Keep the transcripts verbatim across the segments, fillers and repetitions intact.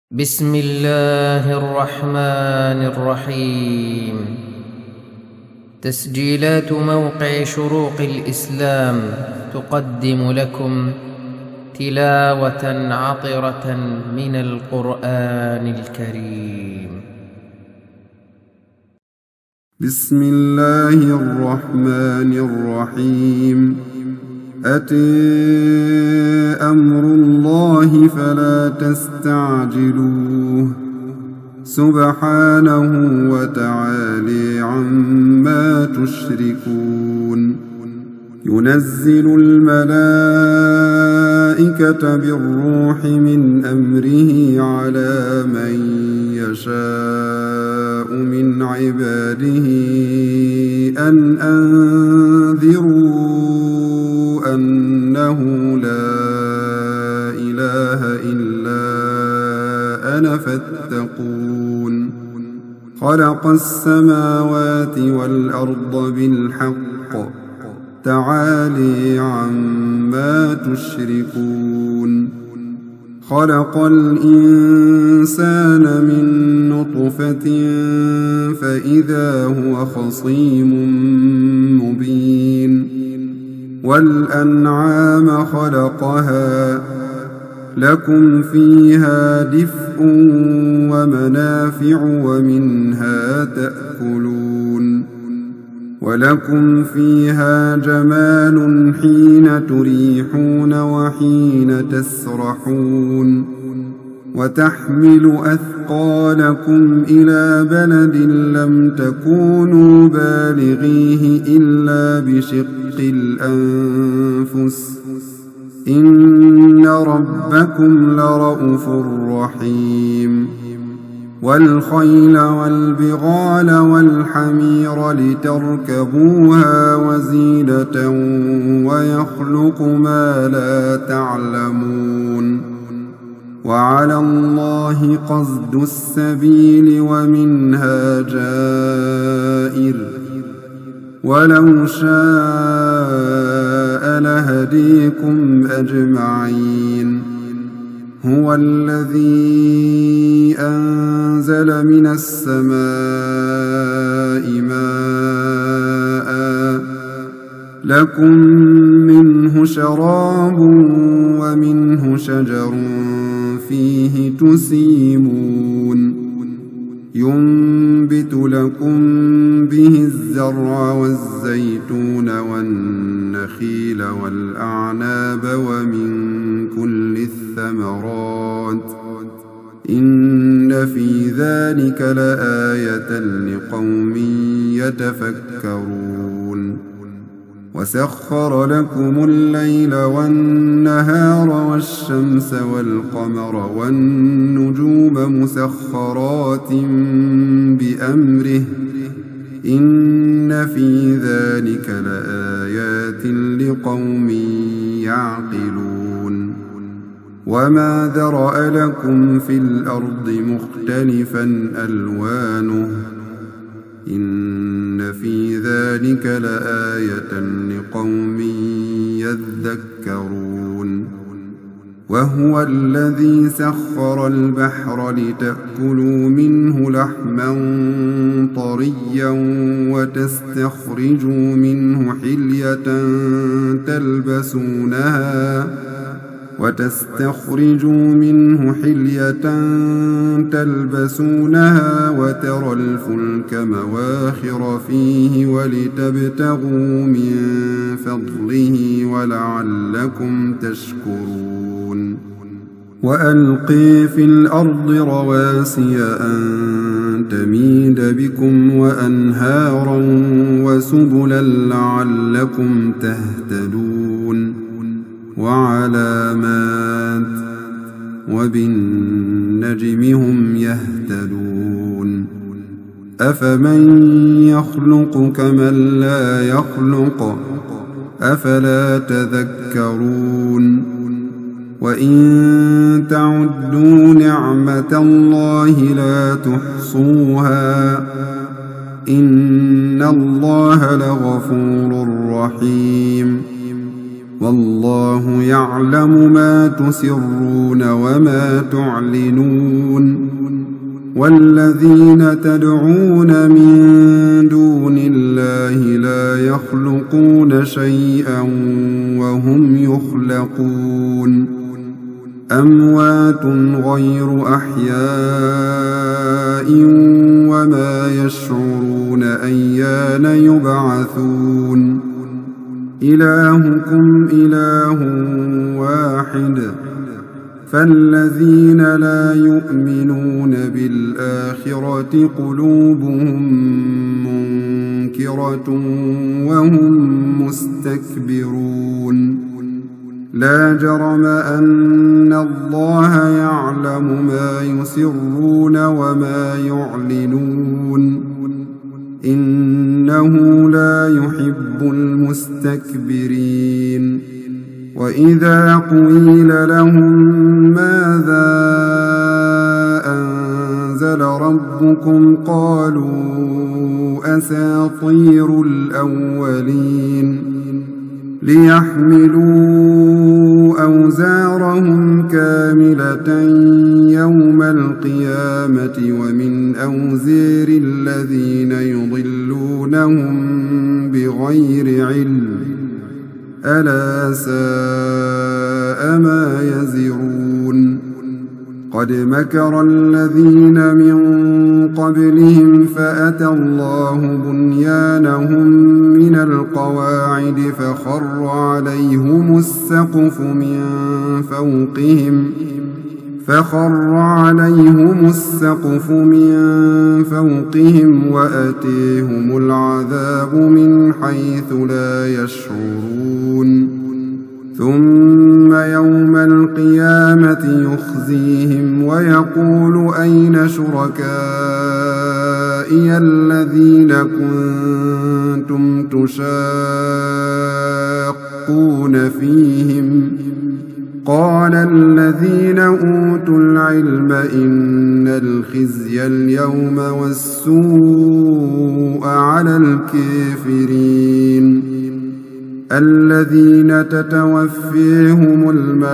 بسم الله الرحمن الرحيم. تسجيلات موقع شروق الإسلام تقدم لكم تلاوة عطرة من القرآن الكريم. بسم الله الرحمن الرحيم. أتى أمر الله فلا تستعجلوه سبحانه وتعالى عما تشركون. ينزل الملائكة بالروح من أمره على من يشاء من عباده أن أنذروا أنه لا إله إلا أنا فاتقون. خلق السماوات والأرض بالحق تعالى عما تشركون. خلق الإنسان من نطفة فإذا هو خصيم مبين. والأنعام خلقها لكم فيها دفء ومنافع ومنها تأكلون. ولكم فيها جمال حين تريحون وحين تسرحون. وتحمل أثقالكم إلى بلد لم تكونوا بالغيه إلا بشق الأنفس إن ربكم لرءوف رحيم. والخيل والبغال والحمير لتركبوها وزينة ويخلق ما لا تعلمون. وعلى الله قصد السبيل ومنها جائر ولو شاء لهديكم أجمعين. هو الذي أنزل من السماء ماء لكم منه شراب ومنه شجر فيه تسيمون. ينبت لكم به الزرع والزيتون والنخيل والأعناب ومن كل الثمرات إن في ذلك لآية لقوم يتفكرون. وسخر لكم الليل والنهار والشمس والقمر والنجوم مسخرات بأمره إن في ذلك لآيات لقوم يعقلون. وما ذرأ لكم في الأرض مختلفا ألوانه إن في ذلك لآية لقوم يذكرون. وهو الذي سخر البحر لتأكلوا منه لحما طريا وتستخرجوا منه حلية تلبسونها وتستخرجوا منه حلية تلبسونها وترى الفلك مواخر فيه ولتبتغوا من فضله ولعلكم تشكرون. وألقي في الأرض رواسي أن تميد بكم وأنهارا وسبلا لعلكم تهتدون. وعلامات وبالنجم هم يهتدون. أفمن يخلق كمن لا يخلق أفلا تذكرون. وإن تعدوا نعمة الله لا تحصوها إن الله لغفور رحيم. والله يعلم ما تسرون وما تعلنون والذين تدعون من دون الله لا يخلقون شيئا وهم يخلقون أموات غير أحياء وما يشعرون أيان يبعثون إلهكم إله واحد فالذين لا يؤمنون بالآخرة قلوبهم منكرة وهم مستكبرون لا جرم أن الله يعلم ما يسرون وما يعلنون إنه لا يحب المستكبرين وإذا قيل لهم ماذا أنزل ربكم قالوا أساطير الأولين ليحملوا أوزارهم كاملة يوم القيامة ومن أوزار الذين يضلونهم بغير علم ألا ساء ما يزرون قد مكر الذين من قبلهم فأتى الله بنيانهم من القواعد فخر عليهم السقف من فوقهم فخر عليهم السقف من فوقهم وأتيهم العذاب من حيث لا يشعرون ثم يوم القيامة يخزيهم ويقول أين شركائي الذين كنتم تشاقون فيهم قال الذين أوتوا العلم إن الخزي اليوم والسوء على الكافرين الذين تتوفيهم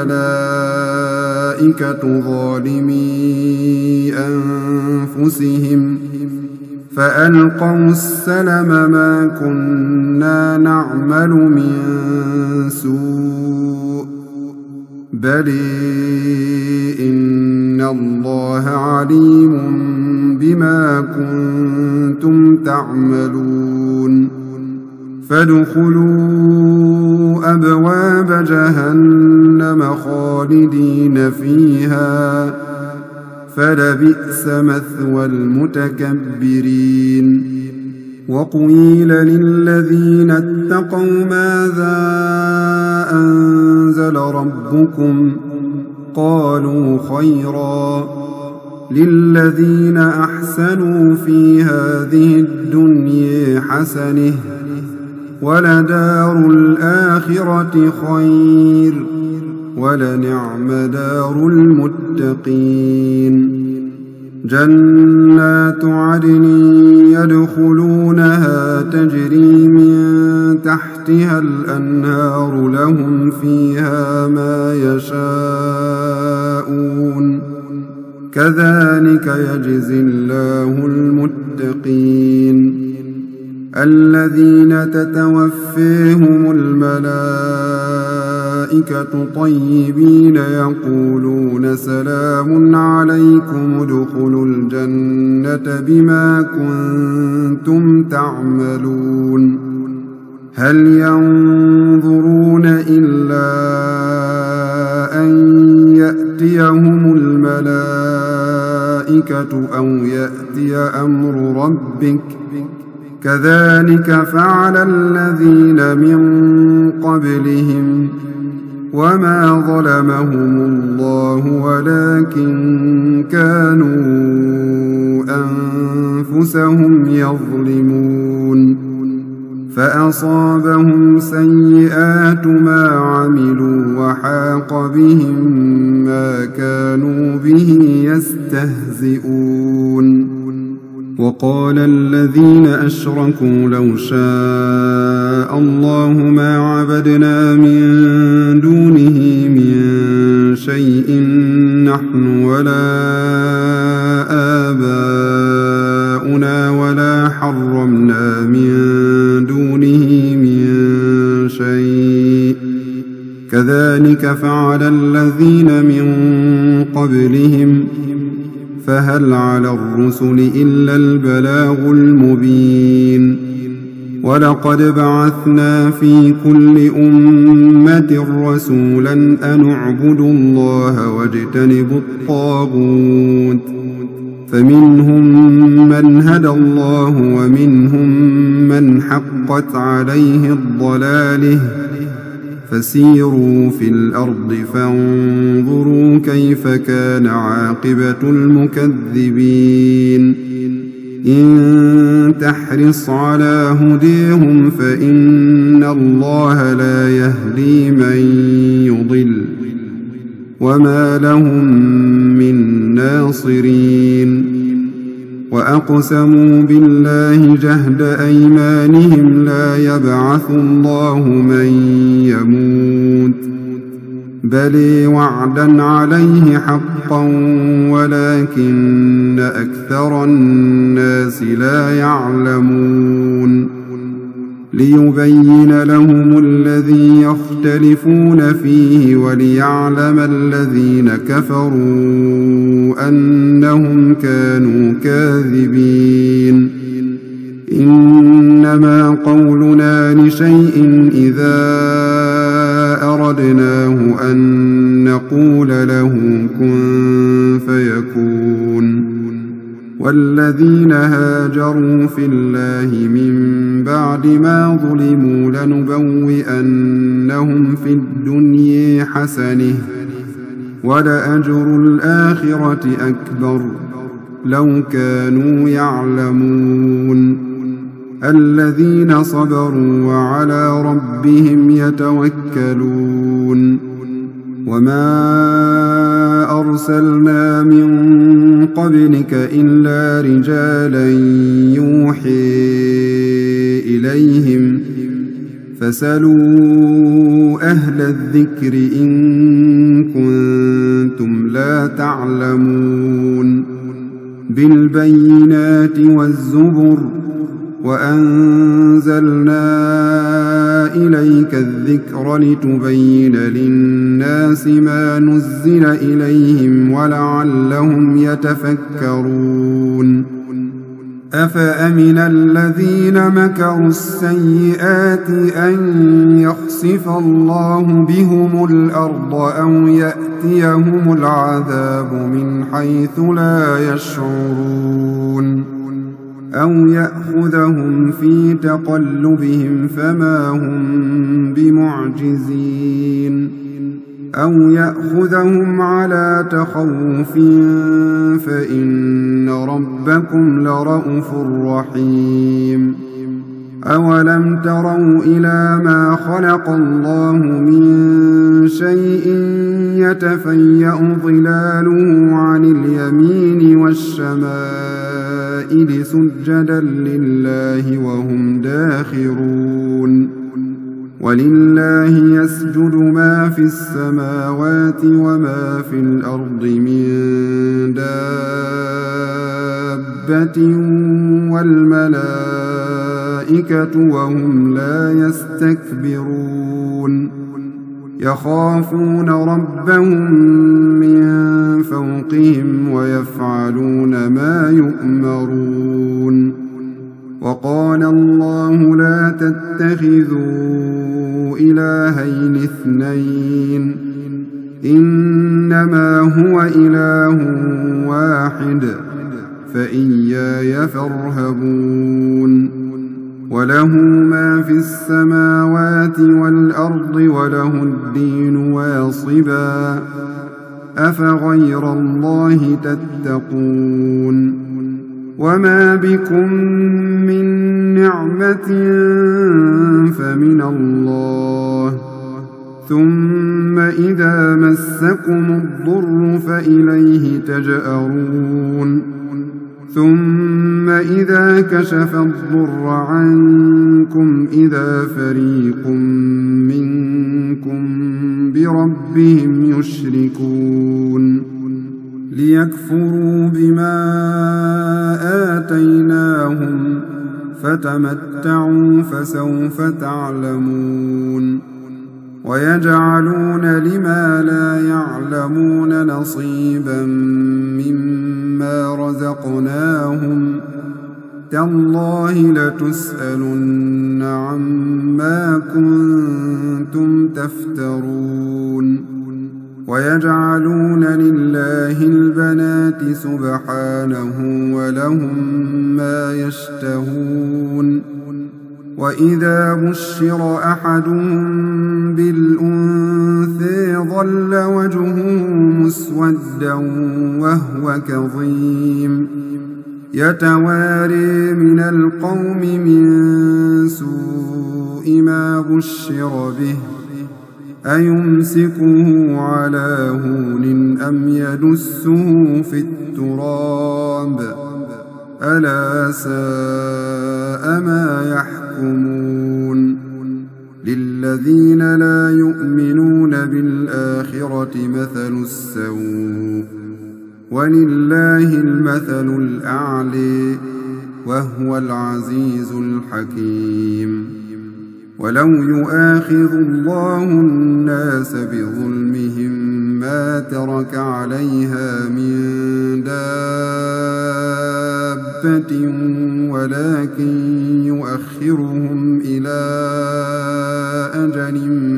الملائكة ظالمي أنفسهم فألقوا السلم ما كنا نعمل من سوء بل إن الله عليم بما كنتم تعملون فادخلوا أبواب جهنم خالدين فيها فلبئس مثوى المتكبرين وقيل للذين اتقوا ماذا أنزل ربكم قالوا خيرا للذين أحسنوا في هذه الدنيا حسنة ولدار الآخرة خير ولنعم دار المتقين جنات عدن يدخلونها تجري من تحتها الأنهار لهم فيها ما يشاءون كذلك يجزي الله المتقين الذين تتوفيهم الملائكة طيبين يقولون سلام عليكم ادخلوا الجنة بما كنتم تعملون هل ينظرون إلا أن يأتيهم الملائكة أو يأتي أمر ربك كذلك فعل الذين من قبلهم وما ظلمهم الله ولكن كانوا أنفسهم يظلمون فأصابهم سيئات ما عملوا وحاق بهم ما كانوا به يستهزئون وقال الذين أشركوا لو شاء الله ما عبدنا من دونه من شيء نحن ولا آباؤنا ولا حرمنا من دونه من شيء كذلك فعل الذين من قبلهم فهل على الرسل إلا البلاغ المبين ولقد بعثنا في كل أمة رسولا أن اعبدوا الله واجتنبوا الطاغوت فمنهم من هدى الله ومنهم من حقت عليه الضلاله فسيروا في الأرض فانظروا كيف كان عاقبة المكذبين إن تحرص على هديهم فإن الله لا يهدي من يضل وما لهم من ناصرين وأقسموا بالله جهد أيمانهم لا يبعث الله من يموت بل وعدا عليه حقا ولكن أكثر الناس لا يعلمون ليبين لهم الذي يختلفون فيه وليعلم الذين كفروا أنهم كانوا كاذبين إنما قولنا لشيء إذا أردناه أن نقول له كن فيكون والذين هاجروا في الله من بعد ما ظلموا لنبوئنهم في الدنيا حسنة ولأجر الآخرة أكبر لو كانوا يعلمون الذين صبروا وعلى ربهم يتوكلون وما أرسلنا من قبلك إلا رجالا يوحي إليهم فاسألوا أهل الذكر إن كنتم لا تعلمون بالبينات والزبر وأنزلنا إليك الذكر لتبين للناس ما نزل إليهم ولعلهم يتفكرون أفأمن الذين مكروا السيئات أن يخسف الله بهم الأرض أو يأتيهم العذاب من حيث لا يشعرون أو يأخذهم في تقلبهم فما هم بمعجزين أو يأخذهم على تخوف فإن ربكم لرءوف رحيم أولم تروا إلى ما خلق الله من شيء يتفيأ ظلاله عن اليمين والشمائل سجدا لله وهم داخرون ولله يسجد ما في السماوات وما في الأرض من دابة والملائكة وهم لا يستكبرون يخافون ربهم من فوقهم ويفعلون ما يؤمرون وقال الله لا تتخذوا إلهين اثنين إنما هو إله واحد فإياي فارهبون وله ما في السماوات والأرض وله الدين واصبا أفغير الله تتقون وما بكم من نعمة فمن الله ثم إذا مسكم الضر فإليه تجأرون ثم إذا كشف الضر عنكم إذا فريق منكم بربهم يشركون ليكفروا بما آتيناهم فتمتعوا فسوف تعلمون ويجعلون لما لا يعلمون نصيبا مما رزقناهم تالله لتسألن عما كنتم تفترون ويجعلون لله البنات سبحانه ولهم ما يشتهون وإذا بشر أحدهم بالأنثى ظل وجهه مسودا وهو كظيم يتواري من القوم من سوء ما بشر به أيمسكه على هون أم يدسه في التراب ألا ساء ما يحكمون للذين لا يؤمنون بالآخرة مثل السوء ولله المثل الأعلى وهو العزيز الحكيم ولو يؤاخذ الله الناس بظلمهم ما ترك عليها من دابة ولكن يؤخرهم إلى أجل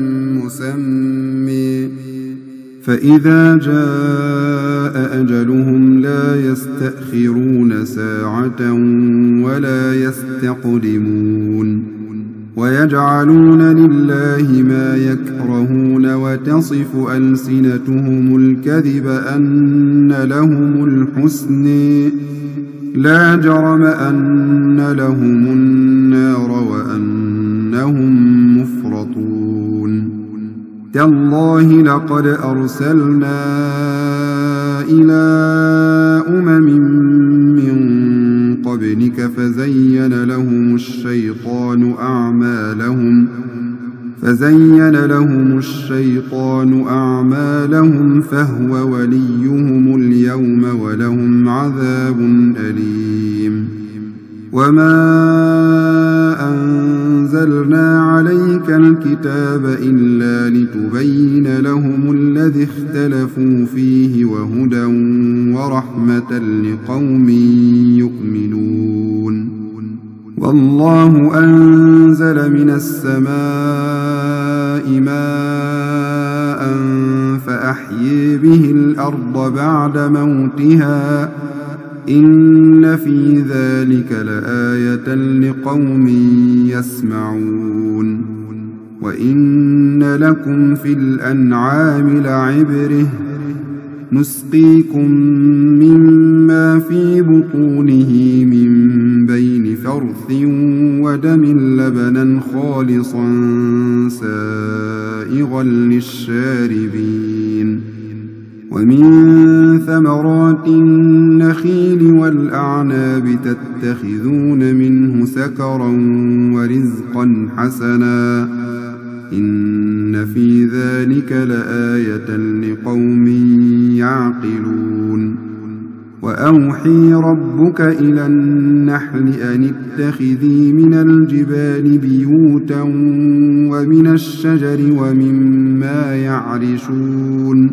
مسمى فإذا جاء أجلهم لا يستأخرون ساعة ولا يستقدمون ويجعلون لله ما يكرهون وتصف ألسنتهم الكذب أن لهم الحسن لا جرم أن لهم النار وأنهم مفرطون تالله لقد أرسلنا إلى أمم من قبلك فزين لهم الشيطان أعمالهم فزين لهم الشيطان أعمالهم فهو وليهم اليوم ولهم عذاب أليم وما أنزلنا عليك الكتاب إلا لتبين لهم الذي اختلفوا فيه وهدى ورحمة لقوم يؤمنون والله أنزل من السماء ماء فأحيي به الأرض بعد موتها إن في ذلك لآية لقوم يسمعون وإن لكم في الأنعام لعبرة نسقيكم مما في بطونه من بين فرث ودم لبنا خالصا سائغا للشاربين ومن ثمرات النخيل والأعناب تتخذون منه سكرا ورزقا حسنا إن في ذلك لآية لقوم يعقلون وأوحي ربك إلى النحل أن اتخذي من الجبال بيوتا ومن الشجر ومما يعرشون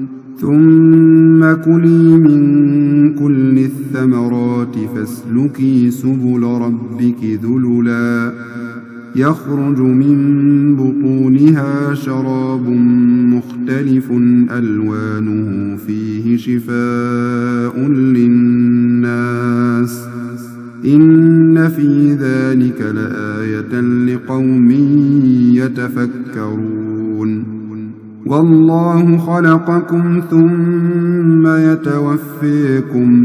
ثم كلي من كل الثمرات فاسلكي سبل ربك ذللا يخرج من بطونها شراب مختلف ألوانه فيه شفاء للناس إن في ذلك لآية لقوم يتفكرون والله خلقكم ثم يتوفيكم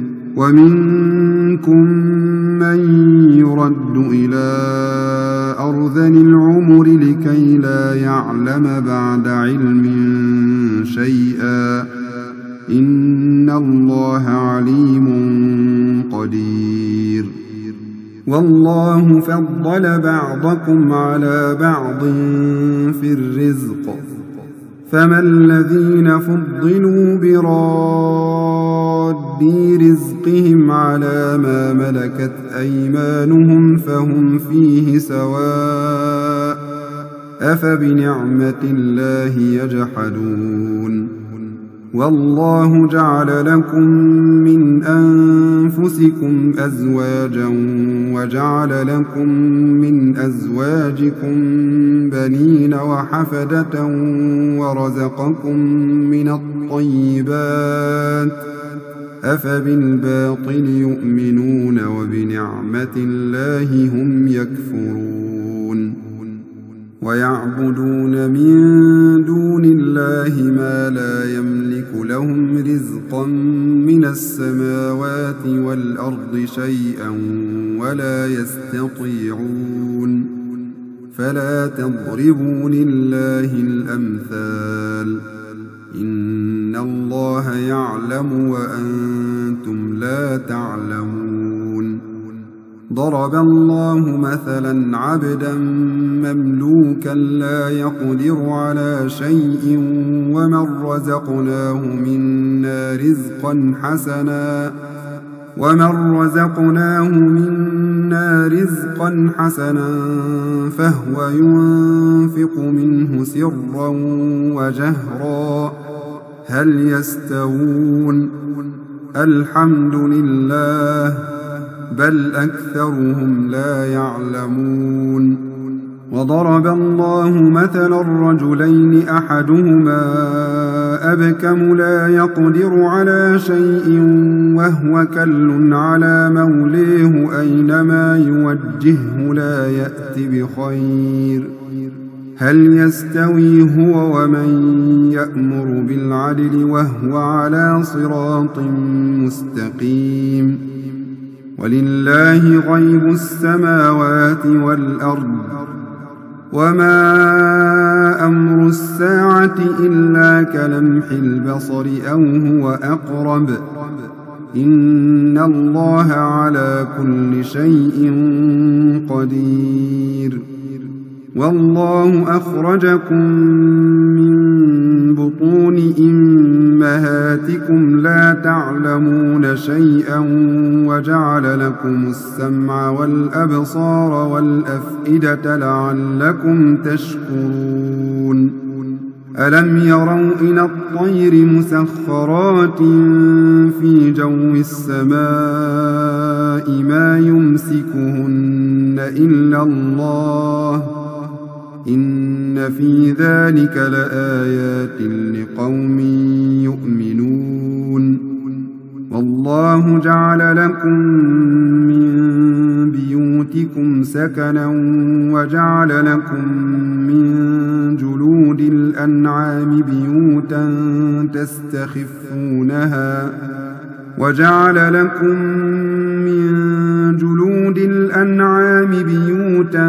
ومنكم من يرد إلى أرذل العمر لكي لا يعلم بعد علم شيئا إن الله عليم والله فضل بعضكم على بعض في الرزق، فما الذين فضلوا براد رزقهم على ما ملكت أيمانهم فهم فيه سواء، أفبنعمة الله يجحدون. والله جعل لكم من أنفسكم أزواجا وجعل لكم من أزواجكم بنين وحفدة ورزقكم من الطيبات، أفبالباطل يؤمنون وبنعمة الله هم يكفرون. ويعبدون من دون الله ما لا يملك لهم رزقا من السماوات والأرض شيئا ولا يستطيعون، فلا تضربوا لله الأمثال، إن الله يعلم وأنتم لا تعلمون. ضرب الله مثلا عبدا مملوكا لا يقدر على شيء ومن رزقناه منا رزقا حسنا ومن رزقناه منا رزقا حسنا فهو ينفق منه سرا وجهرا هل يستوون؟ الحمد لله بل أكثرهم لا يعلمون. وضرب الله مثلا الرجلين أحدهما أبكم لا يقدر على شيء وهو كل على موليه أينما يوجهه لا يأت بخير، هل يستوي هو ومن يأمر بالعدل وهو على صراط مستقيم؟ ولله غيب السماوات والأرض وما أمر الساعة إلا كلمح البصر أو هو أقرب، إن الله على كل شيء قدير. والله أخرجكم من بطون أمهاتكم لا تعلمون شيئا وجعل لكم السمع والأبصار والأفئدة لعلكم تشكرون. ألم يروا إلى الطير مسخرات في جو السماء ما يمسكهن إلا الله، إن في ذلك لآيات لقوم يؤمنون. والله جعل لكم من بيوتكم سكنا وجعل لكم من جلود الأنعام بيوتا تستخفونها وجعل لكم من جلود الأنعام بيوتا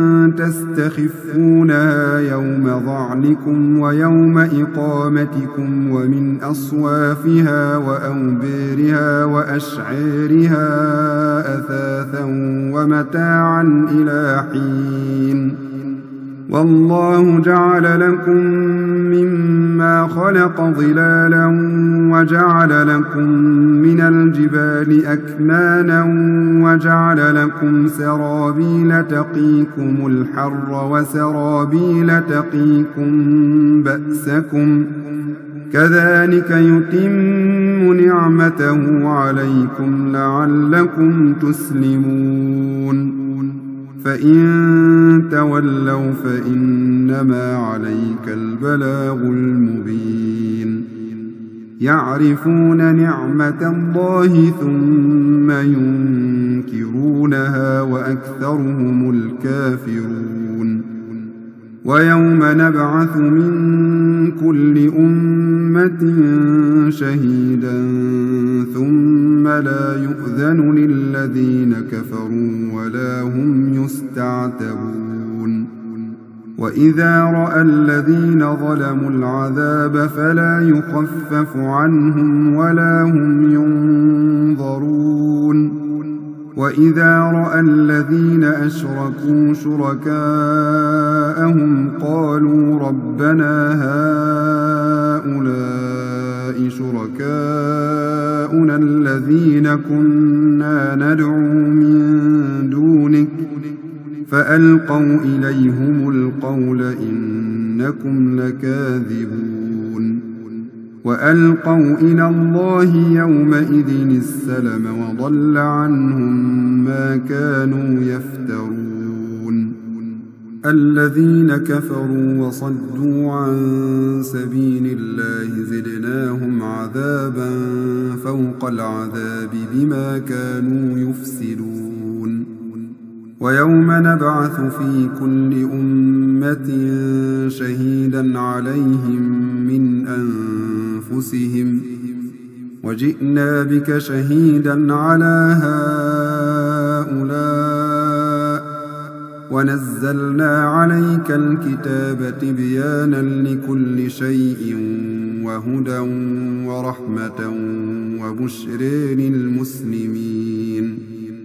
تستخفونها يوم ظعنكم ويوم إقامتكم ومن أصوافها وأوبارها وأشعارها أثاثا ومتاعا إلى حين. والله جعل لكم مما خلق ظلالا وجعل لكم من الجبال أكنانا وجعل لكم سرابيل تقيكم الحر وسرابيل تقيكم بأسكم، كذلك يتم نعمته عليكم لعلكم تسلمون. فإن تولوا فإنما عليك البلاغ المبين. يعرفون نعمة الله ثم ينكرونها وأكثرهم الكافرون. ويوم نبعث من كل أمة شهيدا ثم لا يؤذن للذين كفروا ولا هم يستعتبون. وإذا رأى الذين ظلموا العذاب فلا يخفف عنهم ولا هم ينظرون. وإذا رأى الذين أشركوا شركاءهم قالوا ربنا هؤلاء شركاؤنا الذين كنا ندعو من دونك فألقوا إليهم القول إنكم لكاذبون وألقوا إلى الله يومئذ السلم وضل عنهم ما كانوا يفترون الذين كفروا وصدوا عن سبيل الله زدناهم عذابا فوق العذاب بما كانوا يفسدون ويوم نبعث في كل أمة شهيدا عليهم من أنفسهم وجئنا بك شهيدا على هؤلاء ونزلنا عليك الكتاب تبيانا لكل شيء وهدى ورحمة وبشر للمسلمين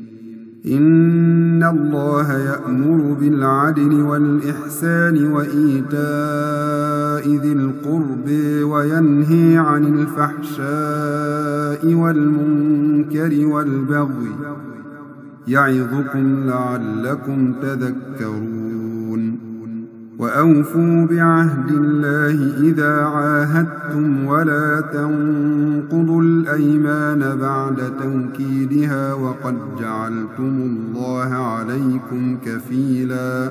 إن الله يأمر بالعدل والإحسان وإيتاء ذي القرب وينهي عن الفحشاء والمنكر والبغي يعظكم لعلكم تذكرون وأوفوا بعهد الله إذا عاهدتم ولا تنقضوا الأيمان بعد توكيدها وقد جعلتم الله عليكم كفيلا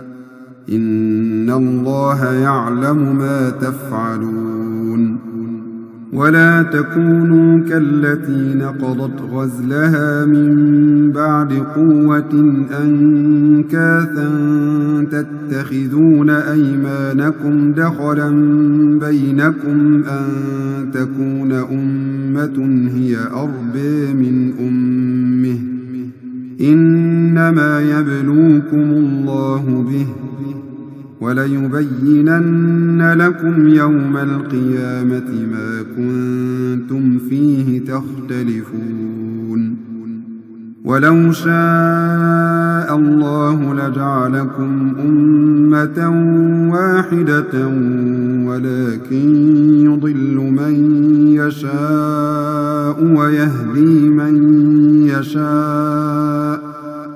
إن الله يعلم ما تفعلون ولا تكونوا كالتي نقضت غزلها من بعد قوة أنكاثا تتخذون أيمانكم دخلا بينكم أن تكون أمة هي أربى من أمه إنما يبلوكم الله به وليبينن لكم يوم القيامة ما كنتم فيه تختلفون ولو شاء الله لجعلكم أمة واحدة ولكن يضل من يشاء ويهدي من يشاء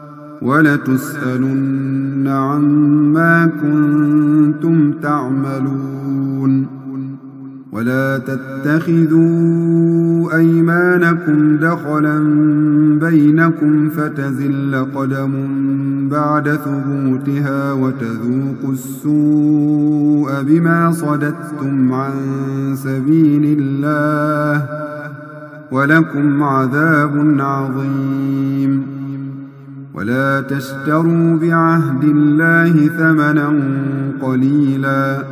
ولتسألن عما كنتم تعملون ولا تتخذوا أيمانكم دخلا بينكم فتزل قدم بعد ثبوتها وتذوقوا السوء بما صددتم عن سبيل الله ولكم عذاب عظيم ولا تشتروا بعهد الله ثمنا قليلا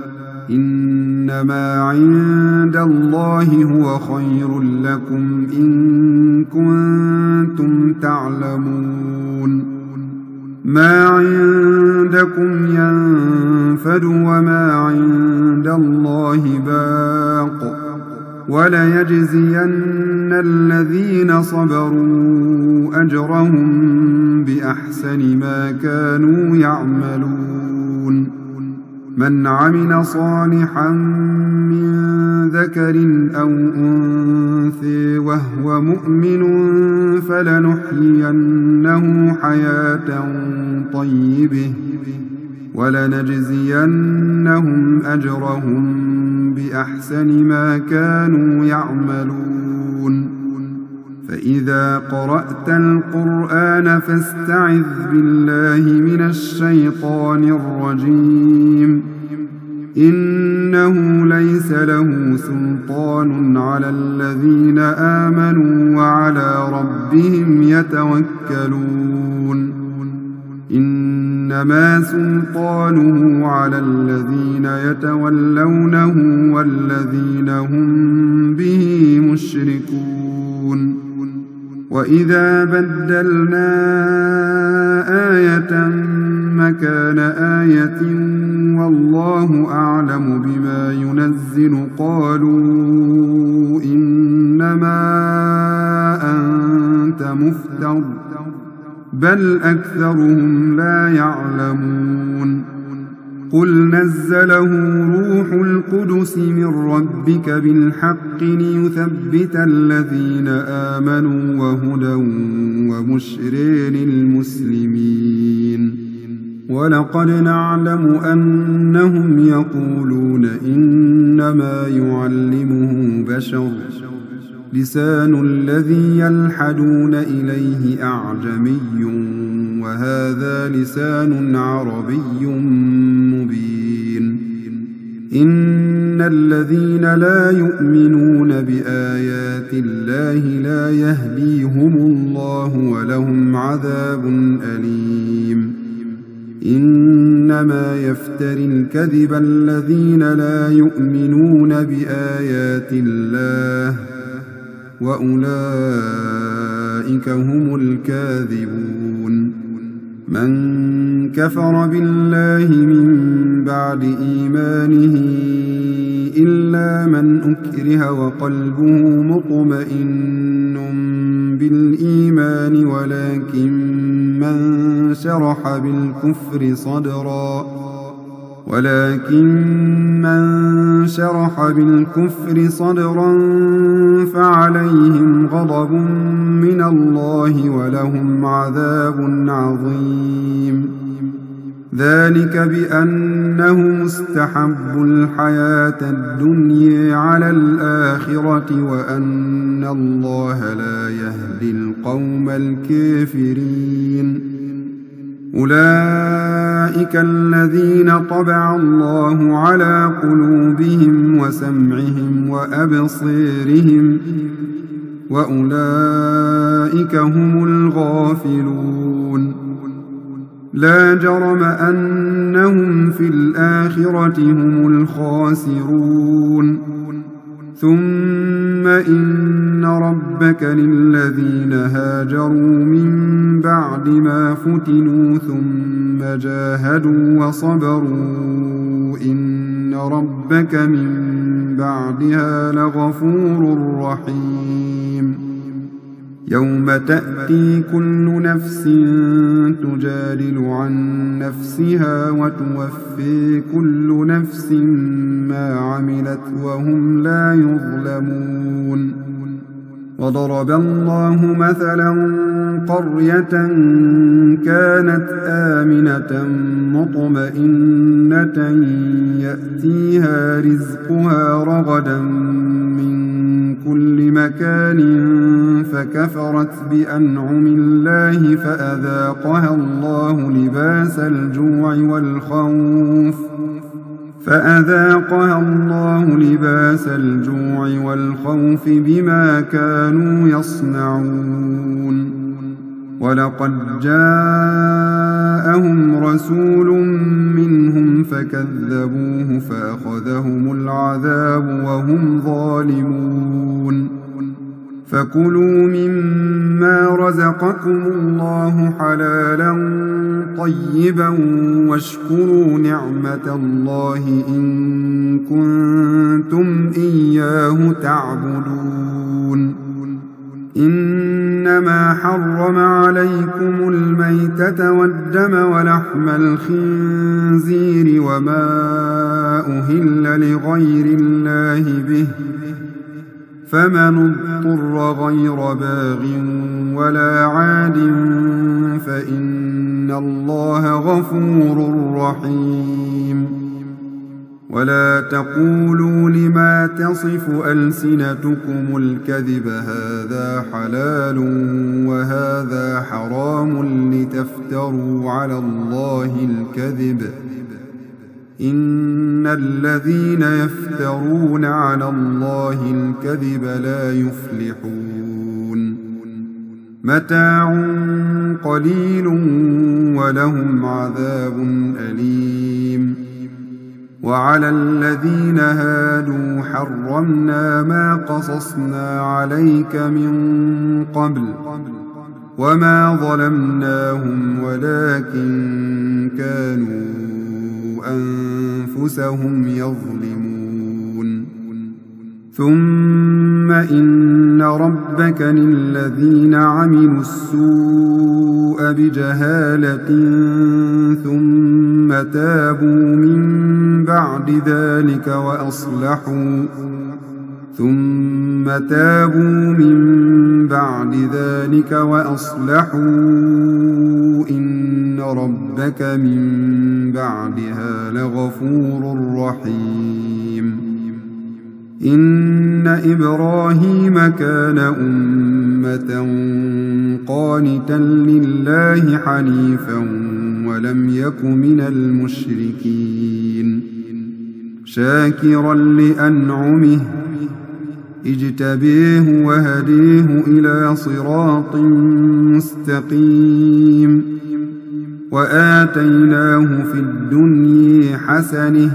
إنما عند الله هو خير لكم إن كنتم تعلمون ما عندكم ينفد وما عند الله باق وليجزين الذين صبروا أجرهم بأحسن ما كانوا يعملون من عمل صالحا من ذكر أو أنثى وهو مؤمن فلنحيينه حياة طيبة ولنجزينهم أجرهم بأحسن ما كانوا يعملون فإذا قرأت القرآن فاستعذ بالله من الشيطان الرجيم إنه ليس له سلطان على الذين آمنوا وعلى ربهم يتوكلون إنما سلطانه على الذين يتولونه والذين هم به مشركون وإذا بدلنا آية مكان آية والله أعلم بما ينزل قالوا إنما أنت مفتر بل أكثرهم لا يعلمون قل نزله روح القدس من ربك بالحق ليثبت الذين آمنوا وهدى وبشر للمسلمين ولقد نعلم أنهم يقولون إنما يعلمه بشر لسان الذي يلحدون إليه أعجمي وهذا لسان عربي مبين إن الذين لا يؤمنون بآيات الله لا يهديهم الله ولهم عذاب أليم إنما يفتري الكذب الذين لا يؤمنون بآيات الله وأولئك هم الكاذبون من كفر بالله من بعد إيمانه إلا من أكره وقلبه مطمئن بالإيمان ولكن من شرح بالكفر صدرا ولكن من شرح بالكفر صدرا فعليهم غضب من الله ولهم عذاب عظيم ذلك بأنهم استحبوا الحياة الدنيا على الآخرة وأن الله لا يهدي القوم الكافرين أولئك الذين طبع الله على قلوبهم وسمعهم وأبصيرهم وأولئك هم الغافلون لا جرم أنهم في الآخرة هم الخاسرون ثم إن ربك للذين هاجروا من بعد ما فتنوا ثم جاهدوا وصبروا إن ربك من بعدها لغفور رحيم يوم تأتي كل نفس تجادل عن نفسها وتوفي كل نفس ما عملت وهم لا يظلمون وضرب الله مثلا قرية كانت آمنة مطمئنة يأتيها رزقها رغدا من كل مكان فكفرت بأنعم الله فأذاقها الله لباس الجوع والخوف فأذاقها الله لباس الجوع والخوف بما كانوا يصنعون ولقد جاءهم رسول منهم فكذبوه فأخذهم العذاب وهم ظالمون فكلوا مما رزقكم الله حلالا طيبا واشكروا نعمة الله إن كنتم إياه تعبدون إنما حرم عليكم الميتة والدم ولحم الخنزير وما أهل لغير الله به فمن اضطر غير باغ ولا عاد فإن الله غفور رحيم ولا تقولوا لما تصف ألسنتكم الكذب هذا حلال وهذا حرام لتفتروا على الله الكذب إن الذين يفترون على الله الكذب لا يفلحون متاع قليل ولهم عذاب أليم وعلى الذين هادوا حرمنا ما قصصنا عليك من قبل وما ظلمناهم ولكن كانوا أنفسهم يظلمون ثم إن ربك للذين عملوا السوء بجهالة ثم تابوا من بعد ذلك وأصلحوا ثم تابوا من بعد ذلك وأصلحوا إن ربك من بعدها لغفور رحيم. إن إبراهيم كان أمة قانتا لله حنيفا ولم يك من المشركين شاكرا لأنعمه اجتبيه وهديه إلى صراط مستقيم وآتيناه في الدنيا حسنة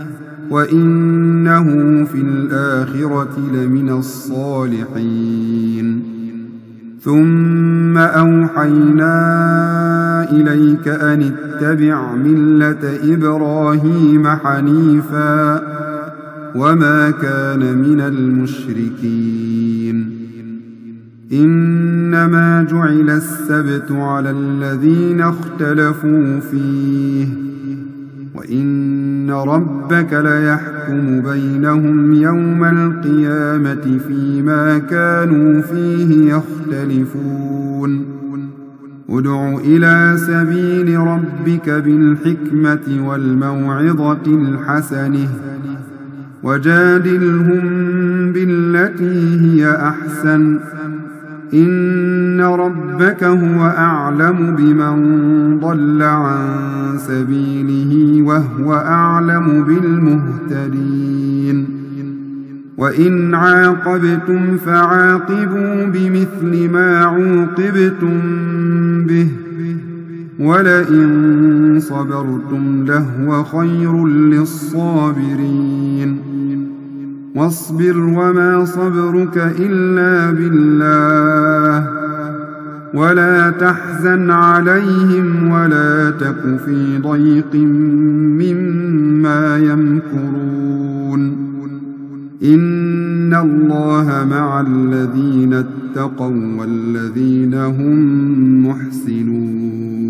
وإنه في الآخرة لمن الصالحين. ثم أوحينا إليك أن اتبع ملة إبراهيم حنيفا وما كان من المشركين. إنما جعل السبت على الذين اختلفوا فيه وإن ربك ليحكم بينهم يوم القيامة فيما كانوا فيه يختلفون. ادع إلى سبيل ربك بالحكمة والموعظة الحسنة وجادلهم بالتي هي أحسن إن ربك هو أعلم بمن ضل عن سبيله وهو أعلم بالمهتدين. وإن عاقبتم فعاقبوا بمثل ما عوقبتم به ولئن صبرتم لهو خير للصابرين. واصبر وما صبرك إلا بالله ولا تحزن عليهم ولا تك في ضيق مما يمكرون. إن الله مع الذين اتقوا والذين هم محسنون.